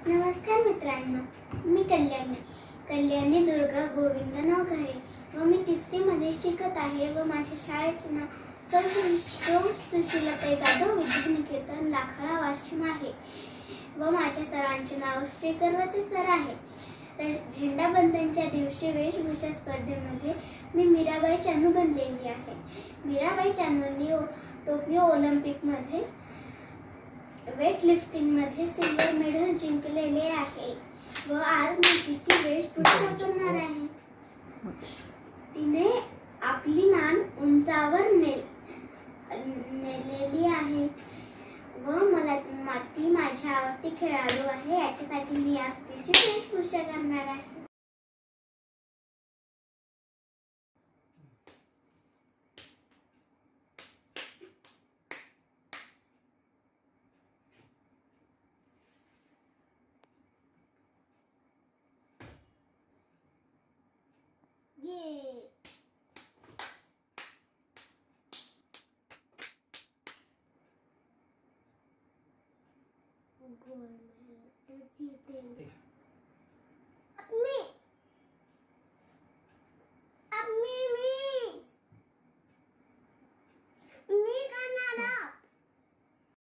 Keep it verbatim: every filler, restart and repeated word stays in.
नमस्कार मित्रांनो, मी कल्याणी कल्याणी दुर्गा गोविंद नवघरे व मी तिसरी मध्ये शिकत आहे व माझ्या शाळेचे नाव सौ सुशीलाताई जाधव विद्यानिकेतन लाखाळा वाशिम आहे व माझ्या सरांचे नाव श्री करवते सर आहे। झेंडाबंदनच्या दिवशी वेशभूषा स्पर्धेमध्ये मी मीराबाई चानू बनलेली आहे। मीराबाई चानूंनी टोकियो ऑलिम्पिक मध्ये वेट लिफ्टिंग मध्ये सिल्वर मेडल जिंकलेले आहे व आज मी तिची वेशभूषा करणार आहे। तिने आपली मान उंचावर नेल नेलेली आहे व मला ती माझ्या आवडती खेळाडू आहे, याच्यासाठी मी आज तिची वेशभूषा करणार आहे। ये गोल में तो जीते अपने